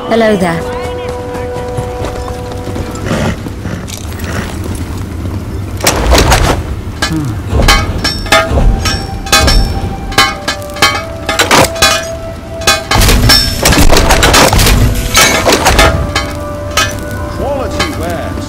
Hello there. Quality wares.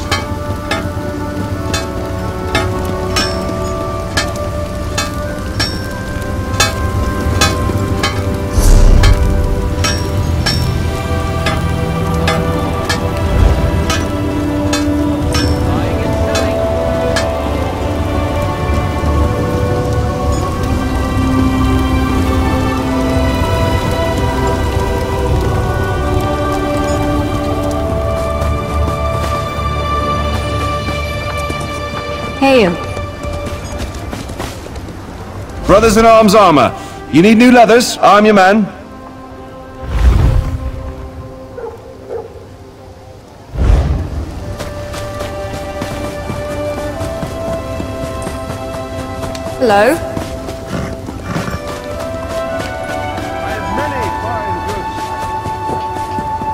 Hey, you. Brothers in Arms armor. You need new leathers? I'm your man. Hello. I have many fine goods.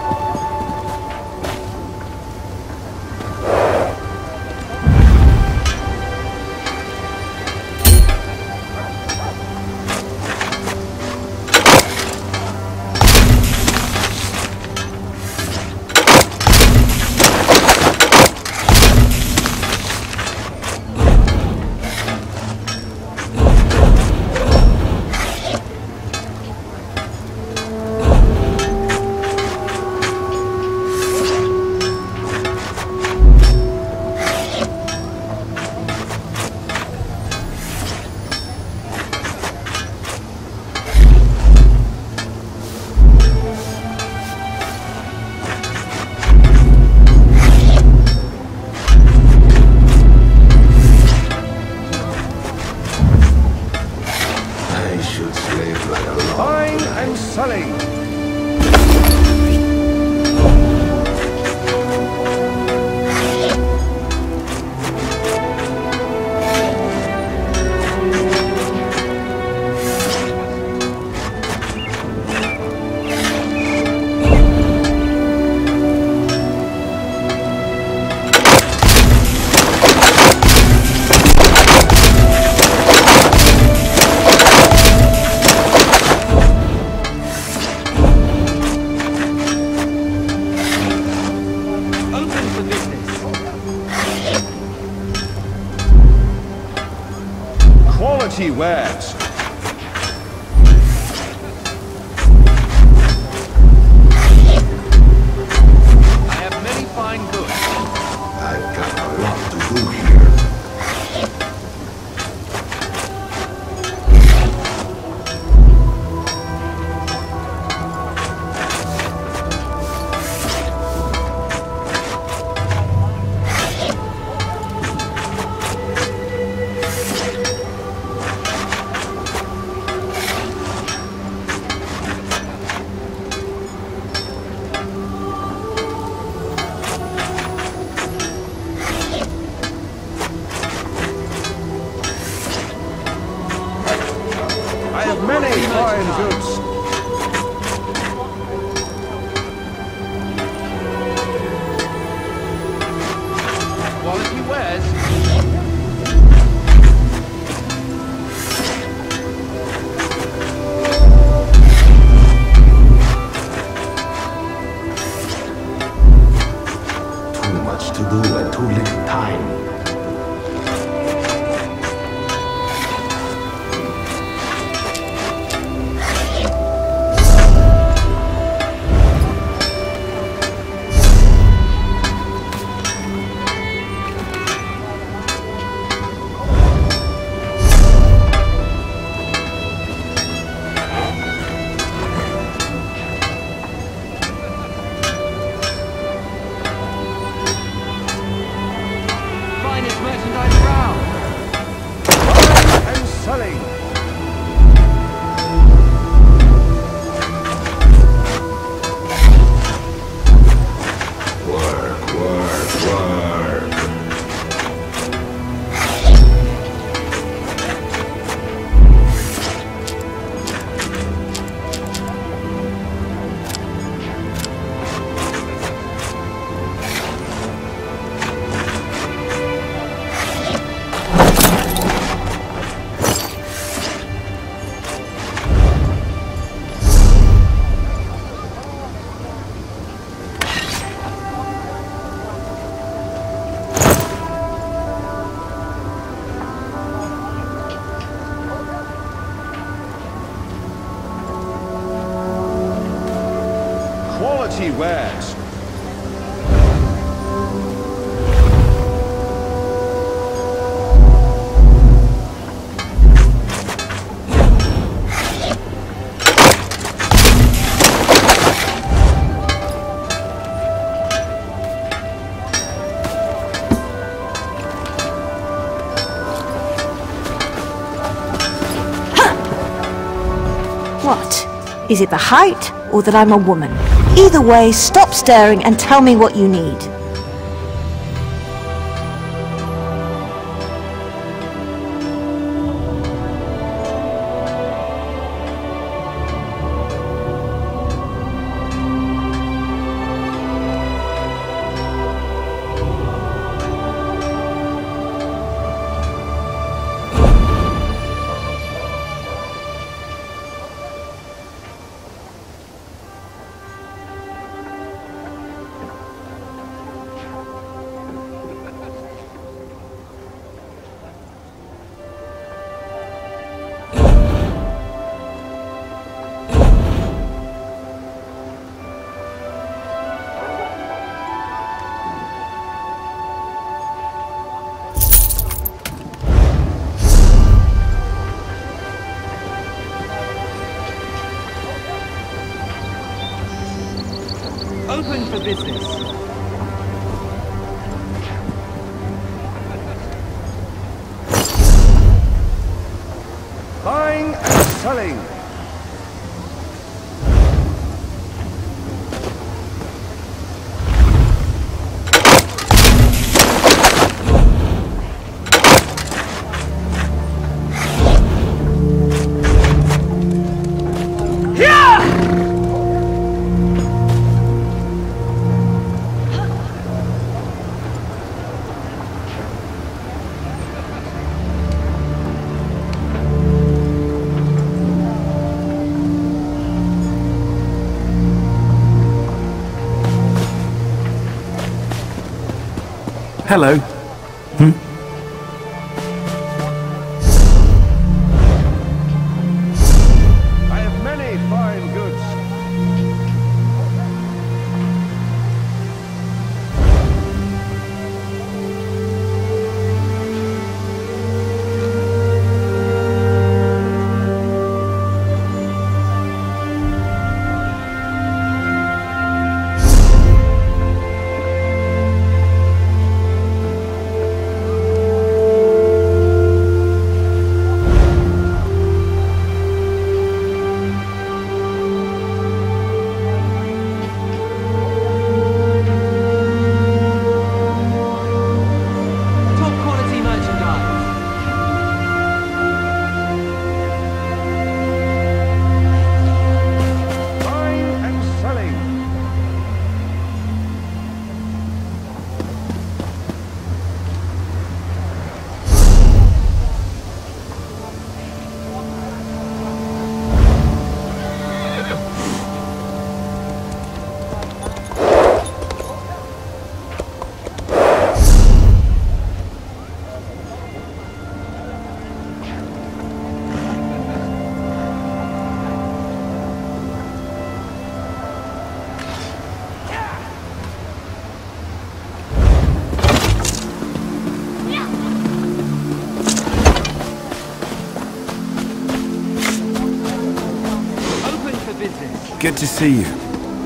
Buying and selling. Quality wares. I have many fine goods. I've got a lot to do here. I have many fine goods. Quality wares. Too much to do and too little time. Finest merchandise around. Buying and selling. Work, work, work. quality wares. What? Is it the height, or that I'm a woman? Either way, stop staring and tell me what you need. Open for business. Buying and selling. Hello. I have many fine goods. Top quality merchandise. Buying and selling. Open for business. Good to see you.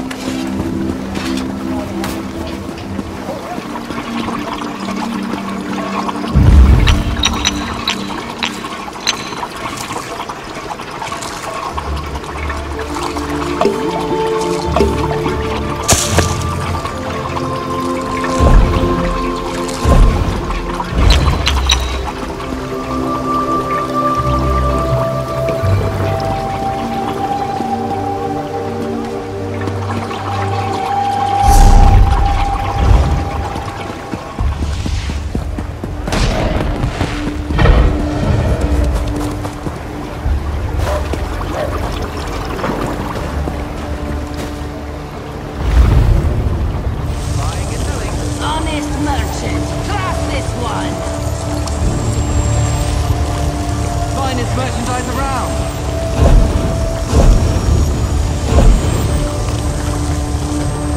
Honest merchant, trust this one. Finest merchandise around.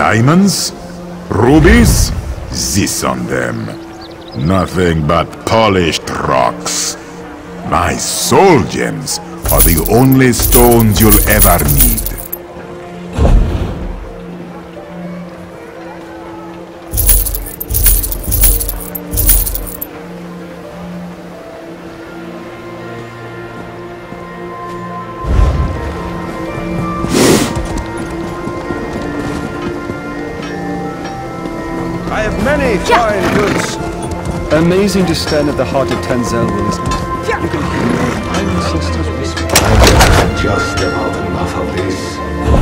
Diamonds? Rubies? This on them. Nothing but polished rocks. My soul gems are the only stones you'll ever need. I have many fine goods. Amazing to stand at the heart of Tanzelville, isn't it? You can hear my ancestors whisper. Just about enough of this.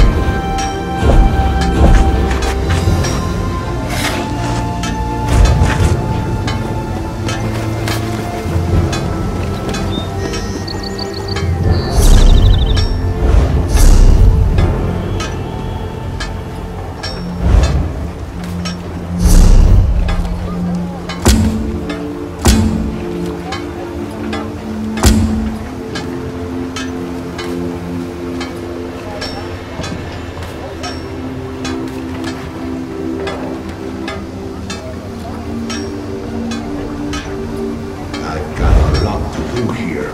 I've got a lot to do here.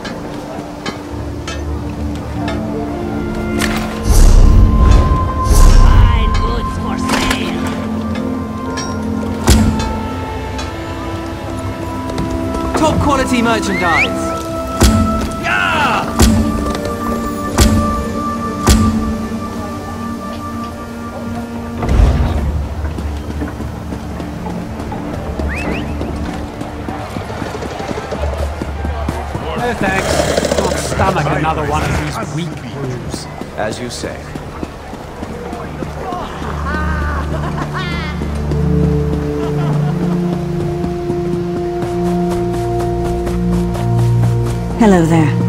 Fine goods for sale. Top quality merchandise. No thanks. Can't stomach another one of these weak brews. As you say. Hello there.